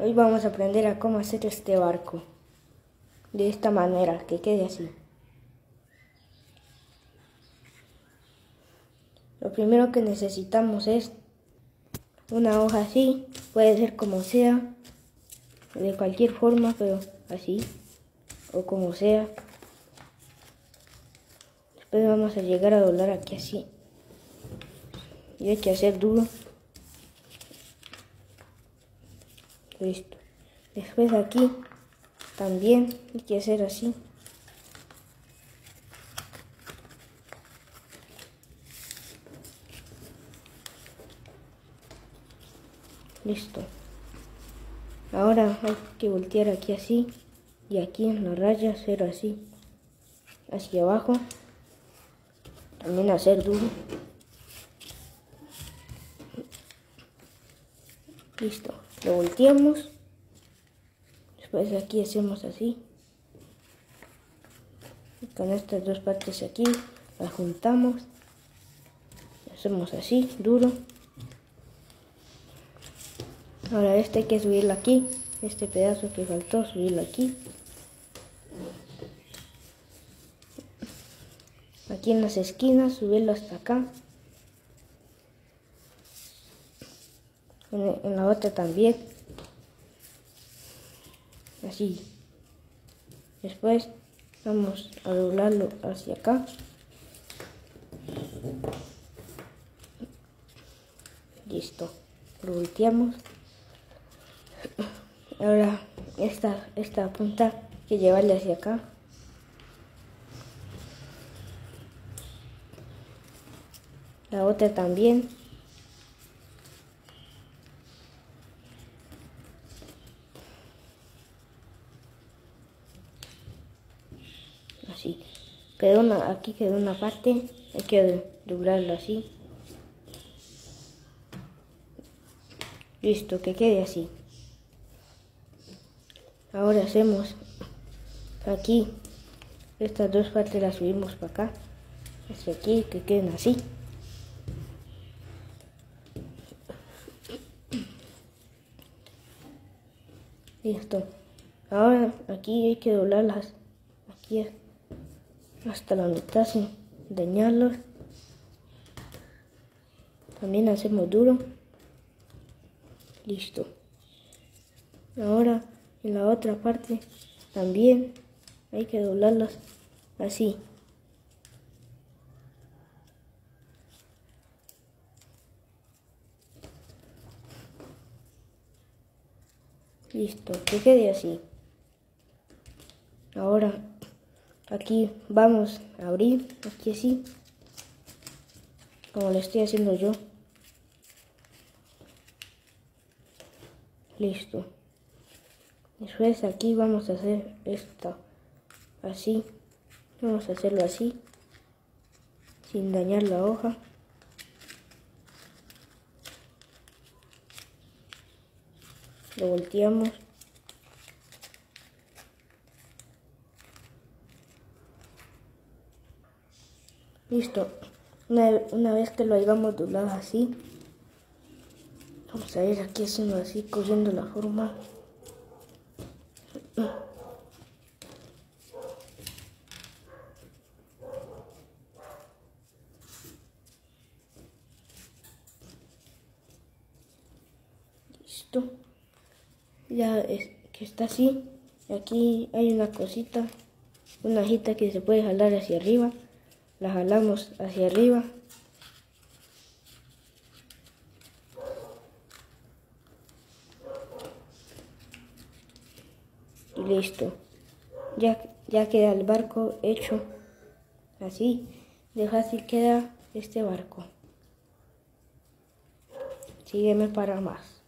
Hoy vamos a aprender a cómo hacer este barco. De esta manera, que quede así. Lo primero que necesitamos es una hoja así. Puede ser como sea, de cualquier forma, pero así. O como sea. Después vamos a llegar a doblar aquí así. Y hay que hacer duro. Listo. Después aquí también hay que hacer así. Listo. Ahora hay que voltear aquí así. Y aquí en la raya hacer así. Hacia abajo. También hacer duro. Listo. Lo volteamos. Después aquí hacemos así. Y con estas dos partes aquí las juntamos. Hacemos así, duro. Ahora este hay que subirlo aquí. Este pedazo que faltó, subirlo aquí. Aquí en las esquinas, subirlo hasta acá. En la otra también. Así. Después vamos a doblarlo hacia acá. Listo. Lo volteamos. Ahora esta punta hay que llevarla hacia acá. La otra también. Así. Aquí quedó una parte. Hay que doblarlo así. Listo, que quede así. Ahora hacemos aquí. Estas dos partes las subimos para acá. Hacia aquí, que queden así. Listo. Ahora aquí hay que doblarlas aquí hasta la mitad sin dañarlos. También hacemos duro. Listo. Ahora en la otra parte también hay que doblarlas así. Listo, que quede así. Ahora aquí vamos a abrir, aquí así, como lo estoy haciendo yo. Listo. Después aquí vamos a hacer esto así. Vamos a hacerlo así, sin dañar la hoja. Lo volteamos. Listo. Una vez que lo hayamos doblado así, vamos a ir aquí haciendo así, cogiendo la forma. Listo. Ya es que está así. Aquí hay una cosita, una hojita que se puede jalar hacia arriba. La jalamos hacia arriba. Y listo. Ya queda el barco hecho. Así de fácil queda este barco. Sígueme para más.